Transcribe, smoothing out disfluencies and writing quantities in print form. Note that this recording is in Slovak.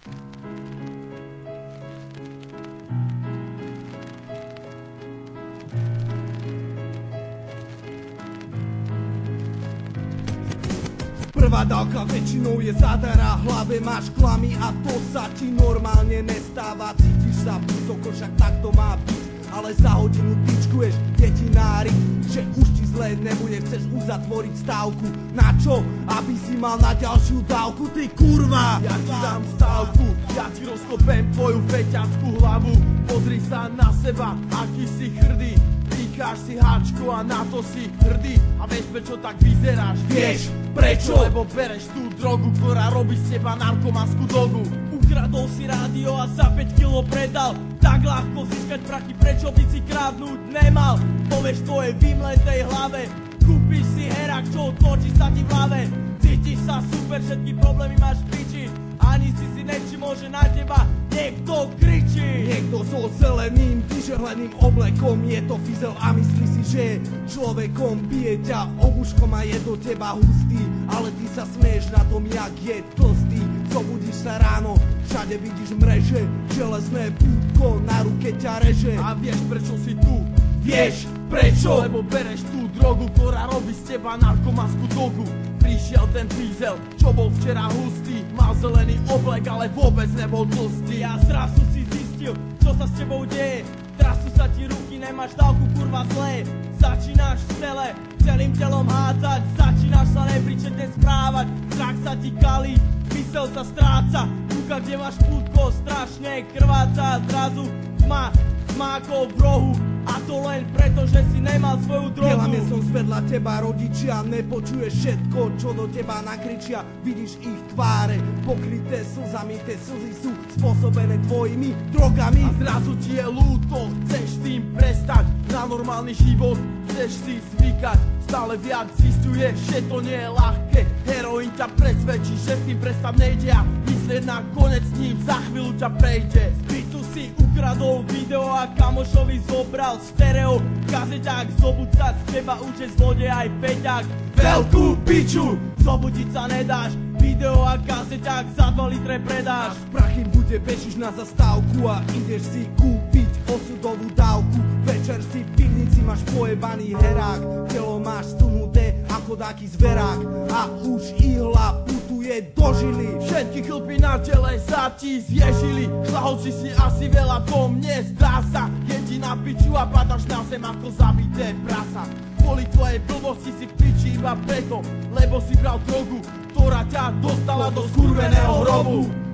Prvá dávka väčšinou je zadara, hlave máš klamy a to sa ti normálne nestáva. Cítiš sa vysoko, však tak to má byť, ale za hodinu tyčkuješ, deti nári, že už ti zle nebude, chceš uzatvoriť stávku. Na čo? Aby si mal na ďalšiu dávku, ty kurva! Ja ti dám stávku, ja ti rozkopem tvoju feťackú hlavu. Pozri sa na seba, aký si hrdý. Pícháš si háčko a na to si hrdý. A vieš prečo tak vyzeráš? Vieš prečo? Lebo bereš tú drogu, ktorá robí z teba narkomanskú dogu. Ukradol si rádio a za 5 kilo predal. Tak ľahko získať prachy, prečo by si krádnuť nemal? Povieš tvojej vymletej hlave, kúpiš si herák, čo točí sa ti v hlave. Cítiš sa super, všetky problémy máš v piči. Ani si nevšimol, že na teba niekto kričí. Niekto so zeleným, vyžehleným oblekom, je to fizel a myslí si, že je človekom. Bije ťa obuškom a je do teba hustý, ale ty sa smeješ na tom, jak je tlstý. Zobudíš sa ráno, všade vidíš mreže, železné pútko na ruke ťa reže. A vieš prečo si tu? Vieš prečo? Lebo bereš tú drogu, ktorá robí z teba narkomanskú dogu. Prišiel ten pízel, čo bol včera hustý, mal zelený oblek, ale vôbec nebol tlstý. A zrazu si zistil, čo sa s tebou deje. Trasú sa ti ruky, nemáš dávku, kurva zlé. Začínaš celé, celým telom hádzať, začínaš sa nepričetne správať. Strach sa ti kalí, mysel sa stráca, kúka, kde máš pútko, strašne krváca. Zrazu tma ako v rohu, a to len preto, že si nemal svoju drogu. Bielame som zvedľa teba rodičia, nepočuješ všetko, čo do teba nakričia. Vidíš ich tváre, pokryté slzami, tie slzy sú spôsobené tvojimi drogami. A zrazu ti je ľúto, chceš s tým prestať, na normálny život chceš si zvykať. Stále viac zisťuješ, že to nie je ľahké, heroín ťa presvedčí, že s tým prestať nejde a myslieť na konec s ním za chvíľu ťa prejde. Z bytu si ukradol video a kamošovi zobral stereo kazeťák, zobudca z teba už je zlodej aj feťák. Veľkú piču, zobudiť sa nedáš, video a kazeťák za 2 litre predáš. Prachy bude, bežíš na zastávku a ideš si kúpiť osudovú dávku. Večer si v pivnici, máš pojebaný herák, telo máš stunuté ako taký zverák a už ihla putuje do žily. Všetky chlpy na tele sa ti zježili, šľahol si asi veľa, to mne zdá sa. Jedí na piču a padáš na zem ako zabité prasa. Kvôli tvojej blbosti si v piči iba preto, lebo si bral drogu, ktorá ťa dostala do skurveného hrobu.